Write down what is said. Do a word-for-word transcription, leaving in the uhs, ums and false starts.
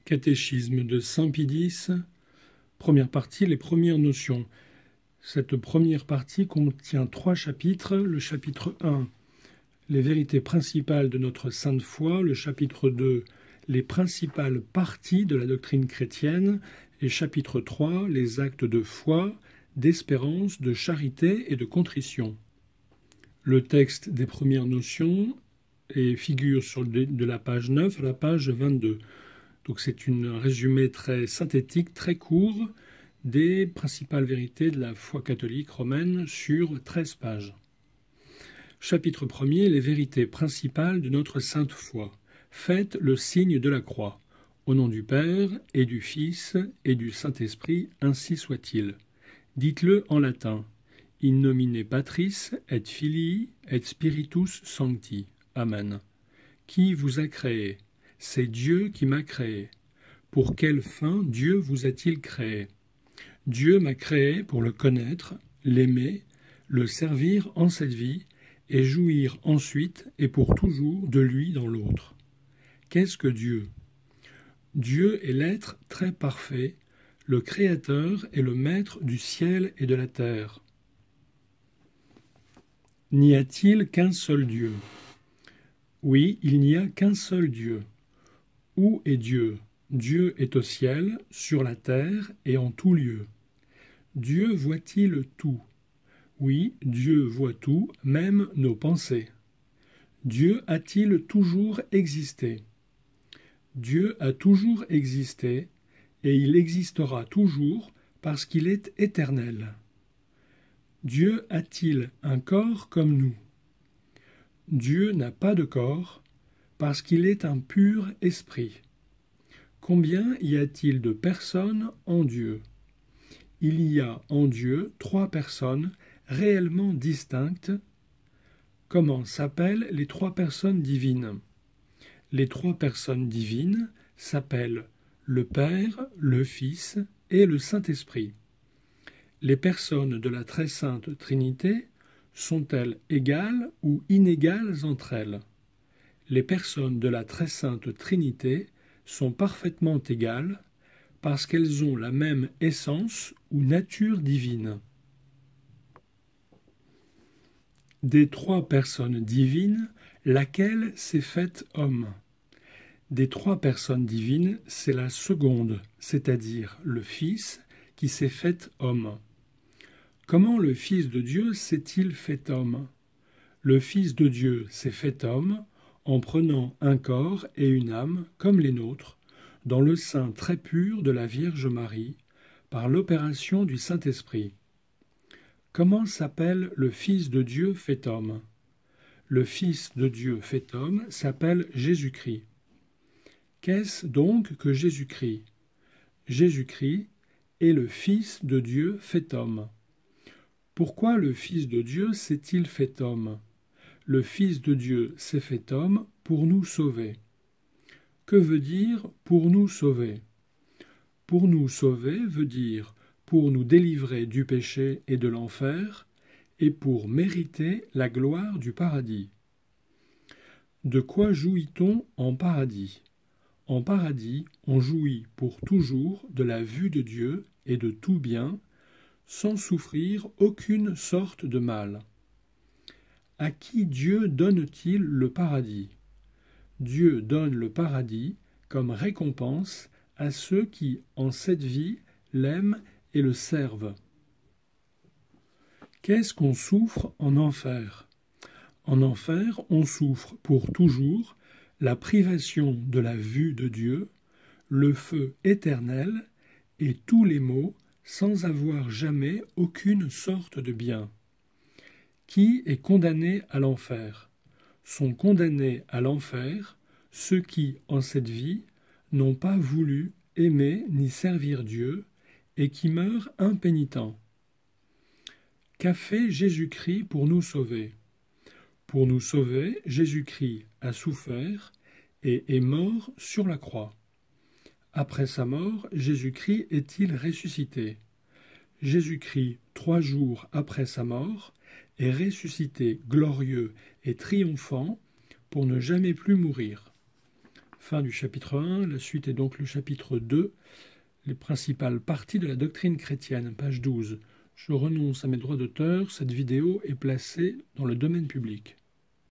Catéchisme de Saint Pie X, première partie, les premières notions. Cette première partie contient trois chapitres. Le chapitre un, les vérités principales de notre sainte foi. Le chapitre deux, les principales parties de la doctrine chrétienne. Et chapitre trois, les actes de foi, d'espérance, de charité et de contrition. Le texte des premières notions et figure sur le, de la page neuf à la page vingt-deux. Donc c'est un résumé très synthétique, très court, des principales vérités de la foi catholique romaine sur treize pages. Chapitre premier, les vérités principales de notre sainte foi. Faites le signe de la croix. Au nom du Père, et du Fils, et du Saint-Esprit, ainsi soit-il. Dites-le en latin. In nomine Patris, et Filii, et Spiritus Sancti. Amen. Qui vous a créé? C'est Dieu qui m'a créé. Pour quelle fin Dieu vous a-t-il créé? Dieu m'a créé pour le connaître, l'aimer, le servir en cette vie et jouir ensuite et pour toujours de lui dans l'autre. Qu'est-ce que Dieu? Dieu est l'être très parfait, le Créateur et le Maître du ciel et de la terre. N'y a-t-il qu'un seul Dieu? Oui, il n'y a qu'un seul Dieu. Où est Dieu? Dieu est au ciel, sur la terre et en tout lieu. Dieu voit-il tout? Oui, Dieu voit tout, même nos pensées. Dieu a-t-il toujours existé? Dieu a toujours existé, et il existera toujours parce qu'il est éternel. Dieu a-t-il un corps comme nous? Dieu n'a pas de corps, parce qu'il est un pur esprit. Combien y a-t-il de personnes en Dieu? Il y a en Dieu trois personnes réellement distinctes. Comment s'appellent les trois personnes divines? Les trois personnes divines s'appellent le Père, le Fils et le Saint-Esprit. Les personnes de la très sainte Trinité sont-elles égales ou inégales entre elles? Les personnes de la très sainte Trinité sont parfaitement égales parce qu'elles ont la même essence ou nature divine. Des trois personnes divines, laquelle s'est faite homme? Des trois personnes divines, c'est la seconde, c'est-à-dire le Fils qui s'est fait homme. Comment le Fils de Dieu s'est-il fait homme? Le Fils de Dieu s'est fait homme en prenant un corps et une âme comme les nôtres, dans le sein très pur de la Vierge Marie, par l'opération du Saint-Esprit. Comment s'appelle le Fils de Dieu fait homme? Le Fils de Dieu fait homme s'appelle Jésus-Christ. Qu'est-ce donc que Jésus-Christ? Jésus-Christ est le Fils de Dieu fait homme. Pourquoi le Fils de Dieu s'est-il fait homme? Le Fils de Dieu s'est fait homme pour nous sauver. Que veut dire « pour nous sauver » ? Pour nous sauver veut dire pour nous délivrer du péché et de l'enfer et pour mériter la gloire du paradis. De quoi jouit-on en paradis? En paradis, on jouit pour toujours de la vue de Dieu et de tout bien, sans souffrir aucune sorte de mal. À qui Dieu donne-t-il le paradis? Dieu donne le paradis comme récompense à ceux qui, en cette vie, l'aiment et le servent. Qu'est-ce qu'on souffre en enfer? En enfer, on souffre pour toujours la privation de la vue de Dieu, le feu éternel et tous les maux sans avoir jamais aucune sorte de bien. Qui est condamné à l'enfer? Sont condamnés à l'enfer ceux qui, en cette vie, n'ont pas voulu aimer ni servir Dieu et qui meurent impénitents. Qu'a fait Jésus-Christ pour nous sauver? Pour nous sauver, Jésus-Christ a souffert et est mort sur la croix. Après sa mort, Jésus-Christ est-il ressuscité? Jésus-Christ, trois jours après sa mort, est ressuscité glorieux et triomphant pour ne jamais plus mourir. Fin du chapitre un, la suite est donc le chapitre deux, les principales parties de la doctrine chrétienne, page douze. Je renonce à mes droits d'auteur, cette vidéo est placée dans le domaine public.